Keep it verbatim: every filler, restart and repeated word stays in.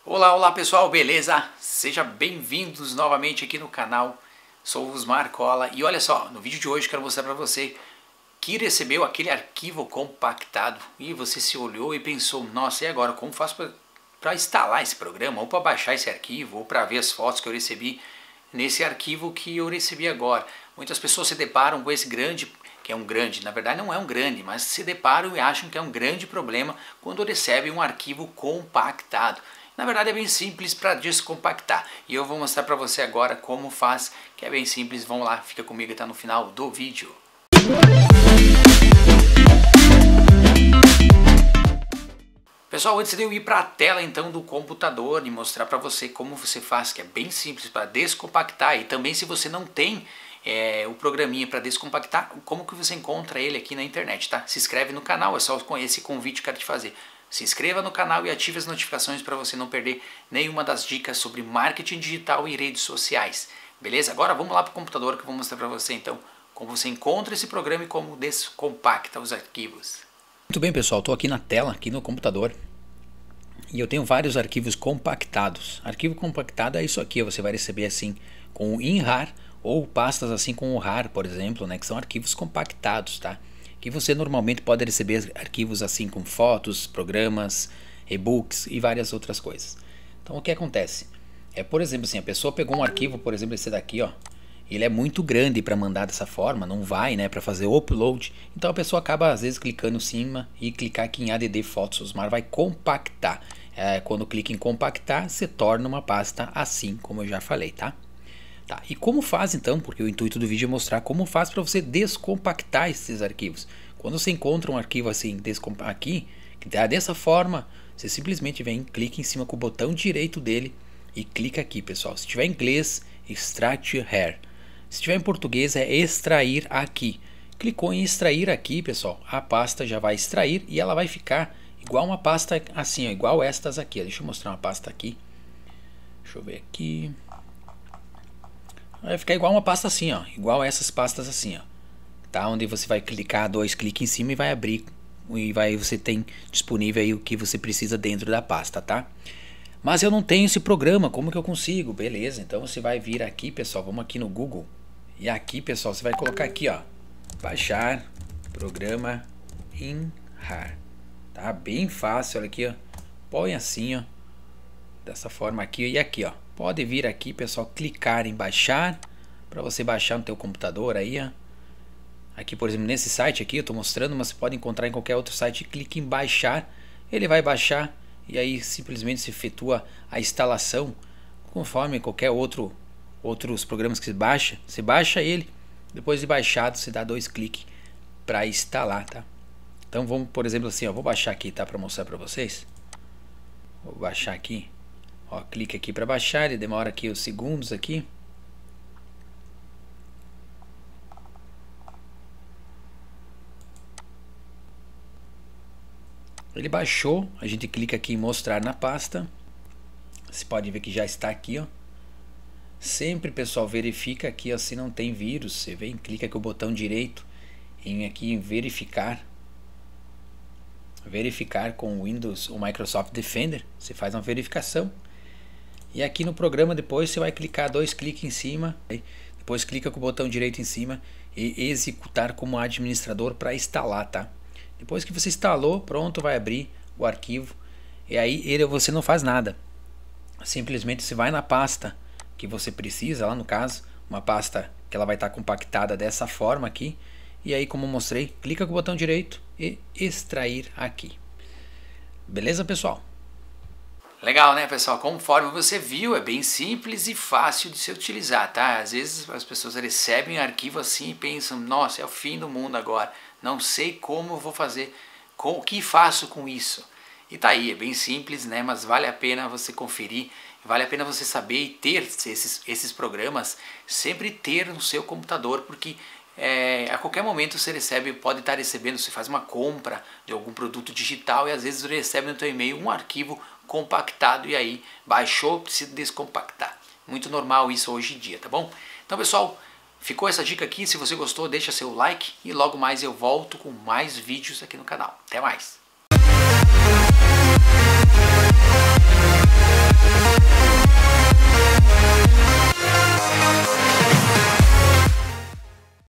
Olá, olá pessoal, beleza? Sejam bem-vindos novamente aqui no canal. Sou o Osmar Cola e olha só, no vídeo de hoje quero mostrar para você que recebeu aquele arquivo compactado e você se olhou e pensou, nossa, e agora como faço para instalar esse programa ou para baixar esse arquivo ou para ver as fotos que eu recebi nesse arquivo que eu recebi agora. Muitas pessoas se deparam com esse grande, que é um grande, na verdade não é um grande, mas se deparam e acham que é um grande problema quando recebem um arquivo compactado. Na verdade é bem simples para descompactar e eu vou mostrar para você agora como faz, que é bem simples. Vamos lá, fica comigo até no final do vídeo. Pessoal, antes de eu ir para a tela então do computador e mostrar para você como você faz, que é bem simples para descompactar, e também se você não tem é, o programinha para descompactar, como que você encontra ele aqui na internet, tá? Se inscreve no canal, é só com esse convite que eu quero te fazer. Se inscreva no canal e ative as notificações para você não perder nenhuma das dicas sobre marketing digital e redes sociais. Beleza? Agora vamos lá para o computador que eu vou mostrar para você então como você encontra esse programa e como descompacta os arquivos. Muito bem pessoal, estou aqui na tela, aqui no computador. E eu tenho vários arquivos compactados. Arquivo compactado é isso aqui, você vai receber assim com o WinRAR ou pastas assim com o RAR, por exemplo, né, que são arquivos compactados, tá? Que você normalmente pode receber arquivos assim com fotos, programas, e-books e várias outras coisas. Então o que acontece? É, por exemplo, assim, a pessoa pegou um arquivo, por exemplo, esse daqui, ó. Ele é muito grande para mandar dessa forma, não vai, né, para fazer o upload. Então a pessoa acaba às vezes clicando em cima e clicar aqui em add fotos. Osmar vai compactar. É, quando clica em compactar, se torna uma pasta assim, como eu já falei, tá? Tá, e como faz então, porque o intuito do vídeo é mostrar como faz para você descompactar esses arquivos. Quando você encontra um arquivo assim, aqui, que está dessa forma, você simplesmente vem, clica em cima com o botão direito dele e clica aqui, pessoal. Se tiver em inglês, extract here. Se tiver em português, é extrair aqui. Clicou em extrair aqui, pessoal, a pasta já vai extrair e ela vai ficar igual uma pasta assim, ó, igual estas aqui. Deixa eu mostrar uma pasta aqui. Deixa eu ver aqui. Vai ficar igual uma pasta assim, ó, igual essas pastas assim, ó, tá? Onde você vai clicar dois cliques em cima e vai abrir e vai você tem disponível aí o que você precisa dentro da pasta, tá? Mas eu não tenho esse programa, como que eu consigo? Beleza, então você vai vir aqui, pessoal, vamos aqui no Google e aqui, pessoal, você vai colocar aqui, ó, baixar programa WinRAR, tá? Bem fácil, olha aqui, ó, põe assim, ó, dessa forma aqui e aqui, ó. Pode vir aqui, pessoal, clicar em baixar para você baixar no teu computador aí, ó. Aqui, por exemplo, nesse site aqui eu estou mostrando, mas você pode encontrar em qualquer outro site. Clique em baixar, ele vai baixar e aí simplesmente se efetua a instalação conforme qualquer outro outros programas que você baixa. Você baixa ele, depois de baixado você dá dois cliques para instalar, tá? Então vamos, por exemplo, assim, ó, vou baixar aqui, tá, para mostrar para vocês. Vou baixar aqui. Ó, clique aqui para baixar, ele demora aqui os segundos aqui. Ele baixou, a gente clica aqui em mostrar na pasta. Você pode ver que já está aqui, ó. Sempre, pessoal, verifica aqui, ó, se não tem vírus. Você vem, clica com o botão direito em aqui em verificar. Verificar com o Windows ou Microsoft Defender. Você faz uma verificação. E aqui no programa depois você vai clicar dois cliques em cima, depois clica com o botão direito em cima e executar como administrador para instalar, tá? Depois que você instalou, pronto, vai abrir o arquivo e aí ele, você não faz nada. Simplesmente você vai na pasta que você precisa, lá no caso, uma pasta que ela vai estar compactada dessa forma aqui. E aí, como eu mostrei, clica com o botão direito e extrair aqui. Beleza, pessoal? Legal, né, pessoal? Conforme você viu, é bem simples e fácil de se utilizar, tá? Às vezes as pessoas recebem um arquivo assim e pensam, nossa, é o fim do mundo agora, não sei como eu vou fazer, o que faço com isso? E tá aí, é bem simples, né? Mas vale a pena você conferir, vale a pena você saber e ter esses, esses programas, sempre ter no seu computador, porque É, a qualquer momento você recebe, pode estar recebendo, você faz uma compra de algum produto digital e às vezes recebe no seu e-mail um arquivo compactado e aí baixou, precisa descompactar. Muito normal isso hoje em dia, tá bom? Então, pessoal, ficou essa dica aqui. Se você gostou, deixa seu like e logo mais eu volto com mais vídeos aqui no canal. Até mais!